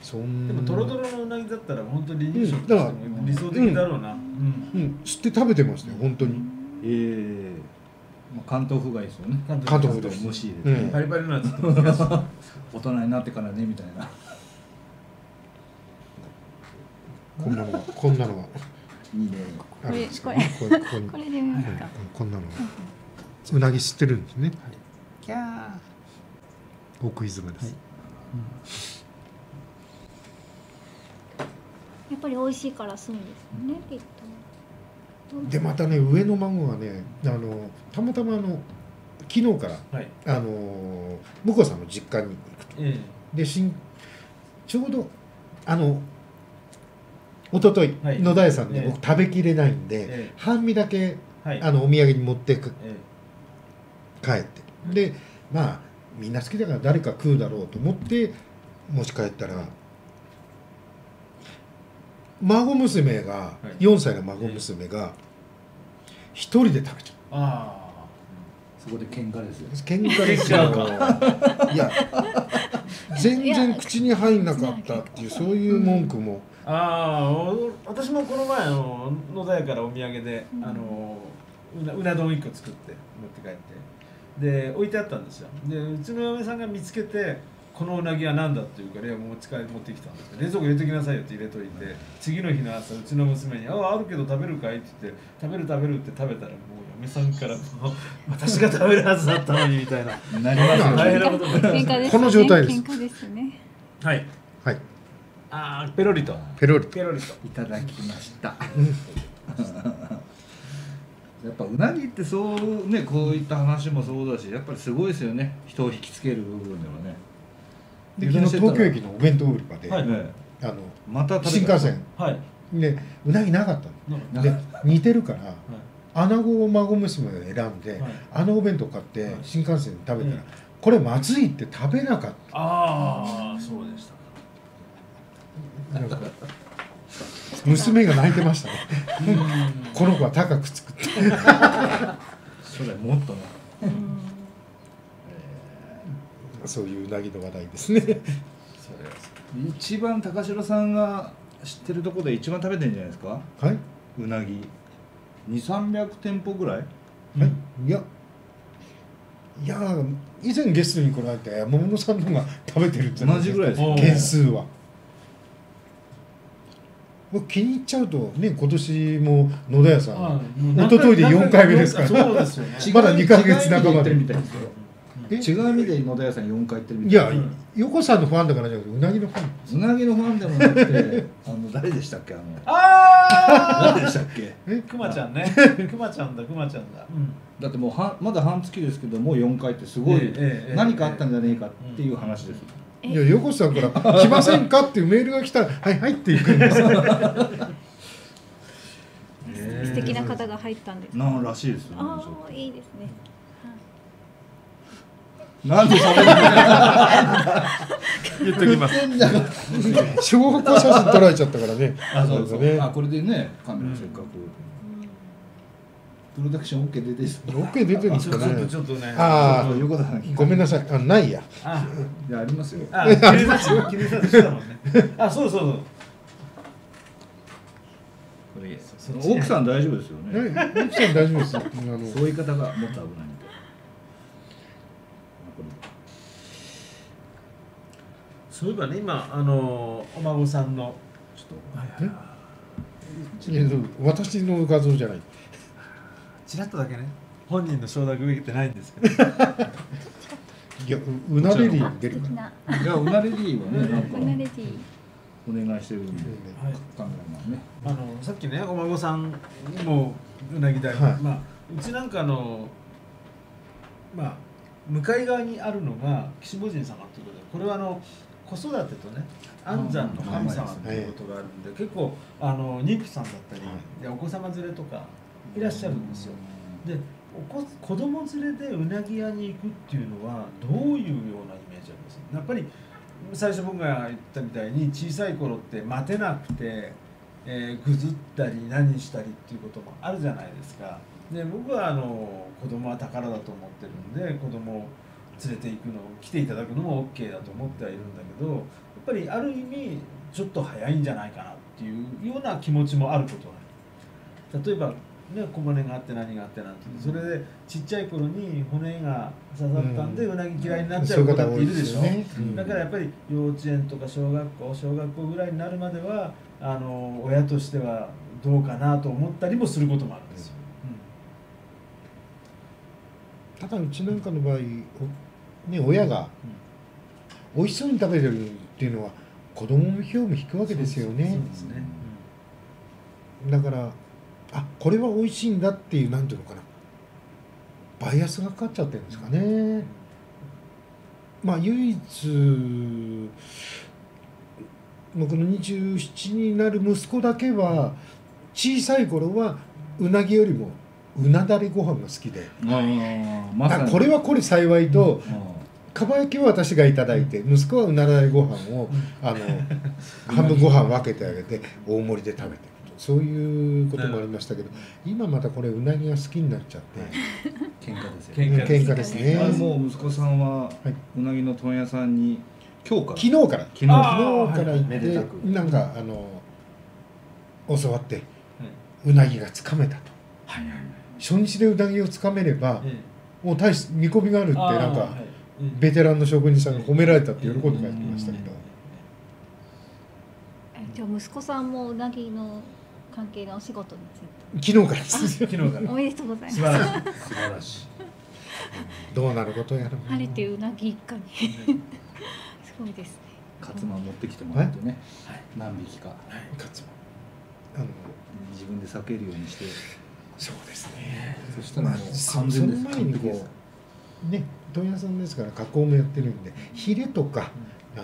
そんでもトロトロのうなぎだったら本当に離乳食とうんしても理想的だろうな。うんうん知って食べてましたよ本当に。 ええまあ関東風がいいですよね。 関関東風です蒸し入れて、 うんパリパリのやつと難しい。 大人になってからねみたいな。 こんなのがこんなのがいいね。 あるんですけどねこれここにこれで見ますか。 うんこんなのがうなぎ吸ってるんですね。 キャー。 奥出雲です。 やっぱり美味しいからするんですよね、きっと。 でまたね上の孫がねあのたまたまあの昨日からはい。 あの向こうさんの実家に行くと。 えでしんちょうどあの一昨日はい野田屋さんでええ僕食べきれないんで、 ええ半身だけえはい。 あのお土産に持ってくえ帰ってでまあみんな好きだから誰か食うだろうと思って持ち帰ったら孫娘がいよんさいの孫娘が一人で食べちゃう。 あそこで喧嘩ですよ。 喧嘩ですよ。いや全然口に入んなかったっていうそういう文句も。 あ。ああ、お私もこの前あの野田屋からお土産で、 うんあのうなうな丼いっこ作って持って帰ってで置いてあったんですよ。でうちの嫁さんが見つけてこのうなぎは何だって言うからいや持ち帰り持ってきたんですけど冷蔵庫入れときなさいよって入れといて次の日の朝うちの娘に「あああるけど食べるかい?」って言って「食べる食べる」って食べたらもう嫁さんからもう私が食べるはずだったのにみたいななりますよ大変ね。 なことになりま喧嘩ですね。 この状態です喧嘩ですね。 す。はい。 はいああペロリとペロリ。 ペロリと。 いただきました。やっぱうなぎってそうねこういった話もそうだしやっぱりすごいですよね人を引きつける部分ではね。 で昨日東京駅のお弁当売り場で、 はいねあのまた食べた新幹線はい。 でうなぎなかったの。 なんかで似てるからはい穴子を孫娘が選んで、 はいあのお弁当買ってはい新幹線で食べたら、 うんこれまずいって食べなかっああそうでしたか。 た。なんか娘が泣いてましたね。この子は高く作って。 それもっとね。 うんそういううなぎの話題ですね。 それは一番高城さんが知ってるところで一番食べてるんじゃないですかはい。はうなぎにせんさんびゃく店舗ぐらい。 い。いや。いや以前ゲストに来られた山本さんの方が食べてるんじゃない同じぐらいですかおー件数は。僕気に入っちゃうとね今年も野田屋さん一昨日でよんかいめですからそうですよね。 まだにかげつ半ばで違う意味で言ってるみたいですよ。 え違う意味で野田屋さんよんかい行ってるみいやたいな。 横さんのファンだからじゃなくてうなぎのファン。 うなぎのファンでもなくてあの誰でしたっけあのあ誰でしたっけえあくまちゃんね。くまちゃんだくまちゃんだ。うん。 だってもうはまだ半月ですけどもうよんかいってすごいええええ何かあったんじゃねえかっていう話です。 いや横さんから「来ませんか?」っていうメールが来たら「はいはい」って言うんですよ。 素敵な方が入ったんです。 なんらしいですよね。 ああいいですね。 なんで喋る言っときます。 証拠写真撮られちゃったからね。 あそうそう。 ね。 あこれでねカメラせっかくプロダクション OK 出てです。 オッケー出てるんですちょっとかね。 ちょっとね。 あーそう横田さんごめんなさい。あないや。 あいやありますよ。 あ、記念撮影記念撮影したもんね。あ、そうそうそう。 これそっち奥さん大丈夫ですよね。 はい奥さん大丈夫です。あのそういう方がもっと危ないんで。 そういえばね、今あのお孫さんのちょっとえいや私の画像じゃない。 ちらっとだけね、本人の承諾受けてないんですけど。 いやううなレディー出るか素敵ら。 な。 いやうなレディーはねなんかうなレディ。 お願いしてるんではい。 カメラマンね。 あのさっきね、お孫さんにもうなぎだい、 はいまあうちなんかのまあ向かい側にあるのが岸母神様ということで、これはあの子育てとね安産の神様ということがあるんで、結構あの妊婦さんだったり、でお子様連れとかいらっしゃるんですよ。でお子子供連れでうなぎ屋に行くっていうのはどういうようなイメージありますやっぱり最初僕が言ったみたいに小さい頃って待てなくて、えー、ぐずったり何したりっていうこともあるじゃないですか。で僕はあの子供は宝だと思ってるんで子供連れて行くの来ていただくのも OK だと思ってはいるんだけど、やっぱりある意味ちょっと早いんじゃないかなっていうような気持ちもあることは例えばね、小骨があって何があってなんてそれでちっちゃい頃に骨が刺さったんで、うん、うなぎ嫌いになっちゃう子だっているでしょ、ねうん、だからやっぱり幼稚園とか小学校小学校ぐらいになるまではあの親としてはどうかなと思ったりもすることもあるんですよ、 うん、ただうちなんかの場合、ね、親が美味しそうに食べてるっていうのは子供の票も引くわけですよね。そうですね、うん、だからあこれは美味しいんだっていうなんていうのかなバイアスがかかっちゃってるんですかね。まあ唯一僕のにじゅうななになる息子だけは小さい頃はうなぎよりもうなだれご飯が好きで、あ、まさにこれはこれ幸いと、かば焼きは私がいただいて息子はうなだれご飯をあの半分ご飯分けてあげて大盛りで食べてる。そういうこともありましたけど、今またこれうなぎが好きになっちゃって、 喧嘩ですよね。喧嘩ですね。 もう息子さんはうなぎの問屋さんに今日から昨日から昨日から行ってなんかあの教わってうなぎがつかめたと。初日でうなぎをつかめればもう大し見込みがあるってなんかベテランの職人さんが褒められたって喜んで帰ってきましたけど。 じゃあ息子さんもうなぎの関係のお仕事について昨日からです昨日からおめでとうございます。 素晴らしい素晴らしいどうなることやら晴れてうなぎ一家にすごいですね。 カツマン持ってきてもらってね、はい、何匹か、はい、 カツマンあの自分で避けるようにしてそうですね。 そしたらもう完全です。 その前にこうね問屋さんですから加工もやってるんでヒレとか、うん、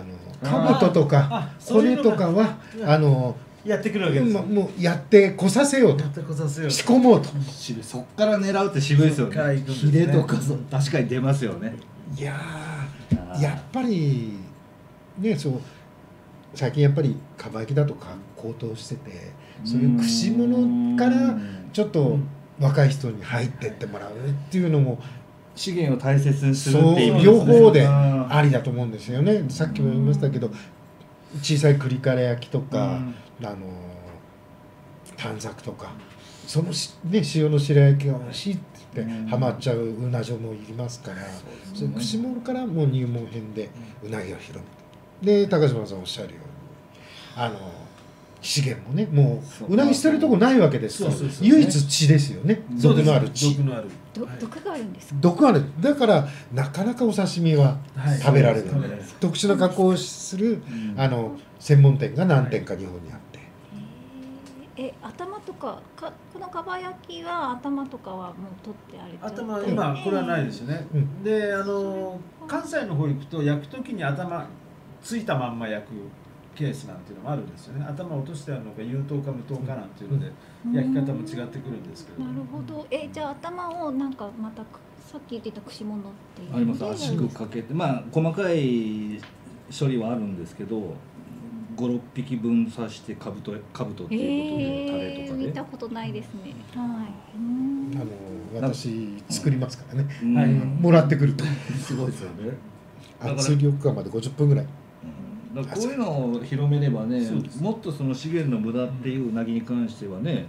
あのかぶととか骨とかはあのやってくるわけです。 もうやってこさせようと仕込もうと。 そっから狙うって渋いですよね。ヒレとか確かに出ますよね。 いややっぱりねそう最近やっぱりかば焼きだとか高騰しててそういう串物からちょっと若い人に入ってってもらうっていうのも資源を大切にするっていう両方でありだと思うんですよね。さっきも言いましたけど小さい栗カレー焼きとかあの短冊とかそのし、ね、塩の白焼きが美味しいって言ってハマっちゃううなじょもいりますからその串物からもう入門編でうなぎを広めてで高島さんおっしゃるようにあの資源もねもううなぎ捨てるとこないわけですから唯一血ですよね。毒のある血毒のある毒があるんですか。 毒あるだからなかなかお刺身は食べられない、はい、特殊な加工をする、うん、あの専門店が何店か日本にあって、 はい、え頭とかかこのかば焼きは頭とかはもう取ってあれちゃって頭今これはないですよね、うん、であの関西の方行くと焼くときに頭ついたまんま焼くケースなんていうのもあるんですよね。頭を落としてあるのか有頭か無頭かなんていうので、うん、焼き方も違ってくるんですけど。 なるほど。えじゃあ頭をなんかまたさっき言ってた串物っていうあります。圧縮かけてまあ細かい処理はあるんですけどご、ろっぴきぶん刺してかぶとかぶとっていうことで、えー、タレとかで見たことないですね。はい。 あの私作りますからね。はい、もらってくるとすごいですよね。 圧力釜までごじゅっぷんぐらい。 だからこういうのを広めればねもっとその資源の無駄っていううなぎに関してはね、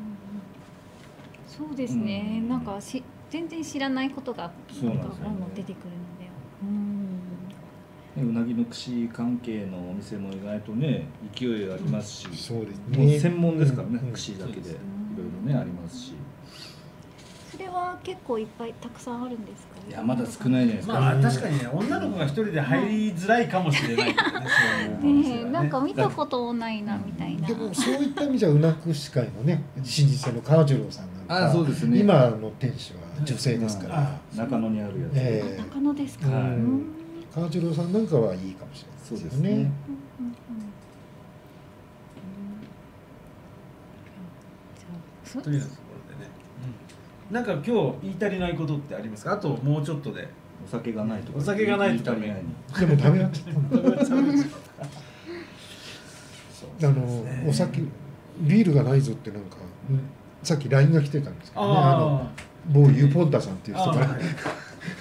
うん、そうですね、うん、なんかし全然知らないことがなんかどんどん出てくるので、 うん、うなぎの串関係のお店も意外とね勢いありますし、うん、 そうですね、もう専門ですからね、うん、串だけでいろいろねありますし。 それは結構いっぱいたくさんあるんですか。 いやまだ少ないじゃないですか。 まあ確かにね女の子が一人で入りづらいかもしれないけどね。 ねえなんか見たこともないなみたいな。 でもそういった意味じゃうな串会のね老舗の川次郎さんなんかあそうですね。 今の店主は女性ですから。 中野にあるやつ。 えー、中野ですか。 はい、川次郎さんなんかはいいかもしれないですよね。 というところでね、うん、なんか今日言い足りないことってありますか。あともうちょっとでお酒がないとかお酒がないとかね。 でも食べられちゃったあのお酒ビールがないぞってなんか、うん、さっき ライン が来てたんですけどねあの某ユーポンタさんっていう人から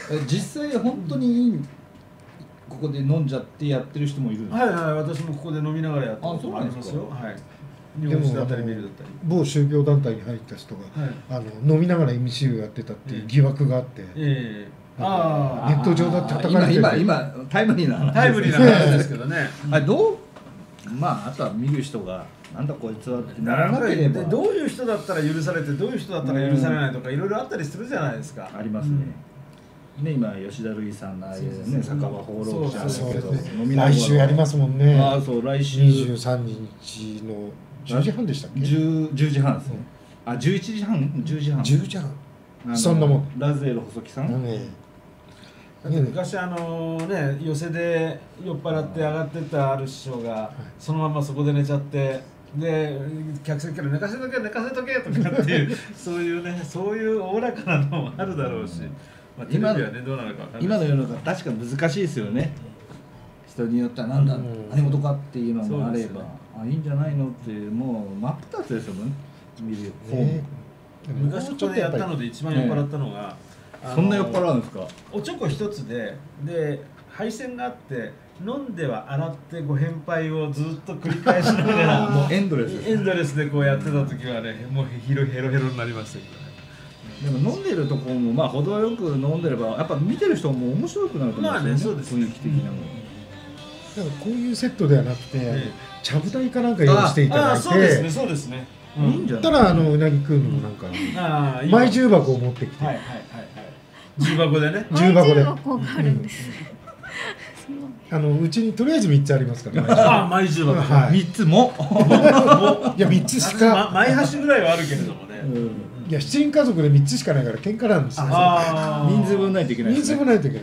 え実際本当にここで飲んじゃってやってる人もいるんですか？ はいはい、私もここで飲みながらやったこともありますよ。はい。日本酒だったりビールだったり。 某宗教団体に入った人が、 はい。 あの飲みながら エムシー をやってたっていう疑惑があって、 ええ。 ああネット上で叩かれてる。 今今今タイムリーな話あ、タイムリーな話ですけどね。 あどうまああとは見る人がなんだこいつはってならなければどういう人だったら許されてどういう人だったら許されないとかいろいろあったりするじゃないですか。 ありますね。ね今吉田類さんのああいうね酒場放浪者そうですね。 飲みながら来週やりますもんね。 ああそう来週にじゅうさんにちのじゅうじはんでしたっけ？ じゅうじはんですね。あじゅういちじはんじゅうじはん。 じゅうじはん。 あのそんなもん。 ラズエル細木さん。 ねだって昔あのね寄席で酔っ払って上がってったある師匠がそのままそこで寝ちゃってで客席から寝かせとけ寝かせとけとかっていうそういうねそういうおおらかなのもあるだろうし、まあ、テレビはねどうなのか分かんない。 今の世の中確か難しいですよね。人によってはなんだうん何事かっていうのもあれば、 そうですよねあいいんじゃないのっていうもう真っ二つですよね。見る方もね昔ここでやったので一番酔っ払ったのが、あのそんな酔っ払うんですか？ おちょこ一つでで配線があって飲んでは洗ってご返杯をずっと繰り返しながらもうエンドレスです。 エンドレスでこうやってた時はねもうヘロヘロヘロになりましたけどね。 でも飲んでるとこもまあ程よく飲んでればやっぱ見てる人も面白くなると思うんですよね。 まあねそうですね雰囲気的なもの。 だからこういうセットではなくて、 えちゃぶ台かなんか用意していただいああそうですねて、 そうですね。 いいんじゃない？ たらあのうなぎ食うのもなんかああいい前重箱を持ってきて、 はいはいはいはい重箱でね。 重箱で重箱があるんですね。 あのうちにとりあえずみっつありますから、ね、 ああ前重箱。 はい三つも。 いやみっつしまか、 前端ぐらいはあるけれどもね。 いやしちにん家族でみっつしかないから喧嘩なんですよ。 ああ人数分ないといけないで人数すね。 もないといけない。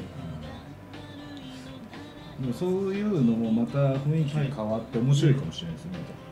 でもそういうのもまた雰囲気が変わって面白いかもしれないですね。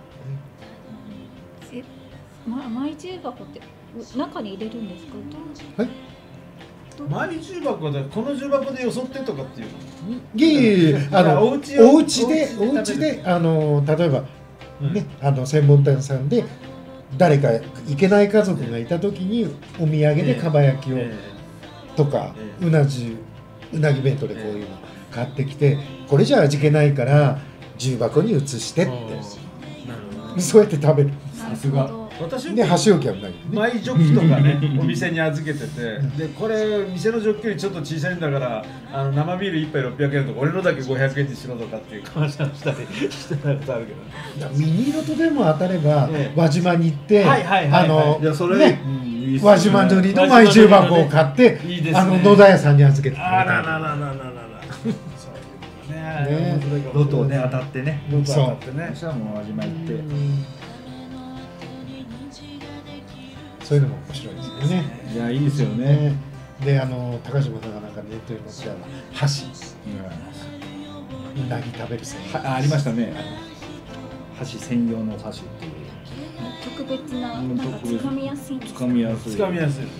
え、ま、前重箱って中に入れるんですか？どうはい。 前重箱でこの重箱でよそってとかっていうの。 いえいえいえあのお家をお家でお家でお家であの例えばうんね、あの専門店さんで誰か行けない家族がいた時にお土産でかば焼きをえとかええうなじうなぎ弁当でこういうの買ってきてこれじゃ味気ないから重箱に移してっえなるほどてそうやって食べるさすが。 私よくで箸置きはうなぎねマイジョッキとかねお店に預けててでこれ店のジョッキよりちょっと小さいんだからあの生ビールいっぱいろっぴゃくえんとか俺のだけごひゃくえんにしろとかっていう話をしたりしてたことあるけどね。 だからミニロトでも当たればええ輪島に行ってはいはいはいはいあのいやそれねうんいいっすね輪島塗りのマイ重箱を買っていいですねあの野田屋さんに預けてあらららららららそういうのねね面白いかもロトをね当たってね。 ロト当たってねそしたらもう始まって。 そういうのも面白いですよね。 いやいいですよね。 ねであの高島さんがなんかネットに載せた箸うなぎ食べる線はありましたね。箸専用の箸っていう。 特別なうんなんか特別つかみやすいんですつか？ かみやすい。 つかみやすい。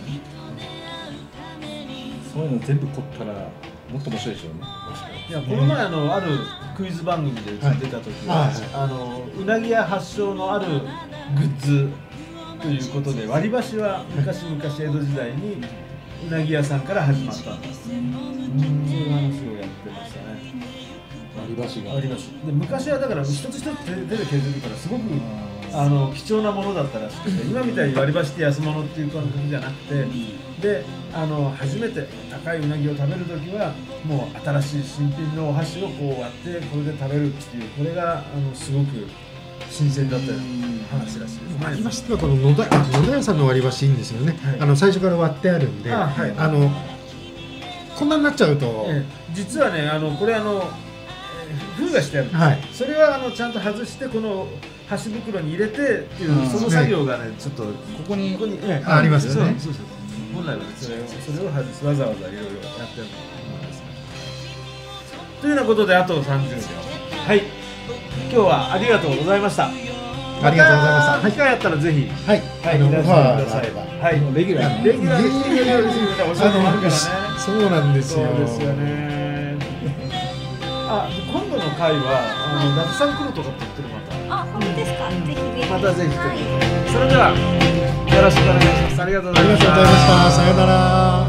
そういうの全部凝ったらもっと面白いでしょうね。 いやこの前あのあるクイズ番組でうちに出た時は、 はいはいあのうなぎ屋発祥のあるグッズということで割り箸は昔々江戸時代にうなぎ屋さんから始まったんです。そういう話をやってましたね。 割り箸が。 割り箸で昔はだから一つ一つ手で手で削るからすごくあの貴重なものだったらしくて今みたいに割り箸って安物っていう感覚じゃなくてであの初めて高いうなぎを食べるときはもう新しい新品のお箸をこう割ってこれで食べるっていうこれがあのすごく新鮮だったような話らしいですね。 割り箸ってのはこの野田野田屋さんの割り箸いいんですよね、 はいあの最初から割ってあるんであはいあのこんなになっちゃうと、 ええ実はねあのこれあの、えー封がしてあるんです、 はいそれはあのちゃんと外してこの箸袋に入れてっていううんその作業がねちょっとここにここに、ええあありますよねそうそうそう本来はねそれをそれを外すわざわざいろいろやってると思いますね。というようなことであとさんじゅうびょうはい今日はありがとうございました。 ありがとうございましたまた機会あったらぜひはい、 はいあのオファいらっしゃいーがあればはいもうレギュラーにレギュラーで来てくれるしお仕事もあるからね。 そうなんですよそうですよね。あ、で今度の回はあの伊達さん来るとかって言ってるまた。 あ、本当ですか？ぜひぜひ。 またぜひはい。 それではよろしくお願いします。ありがとうございました。 ありがとうございましたさようなら。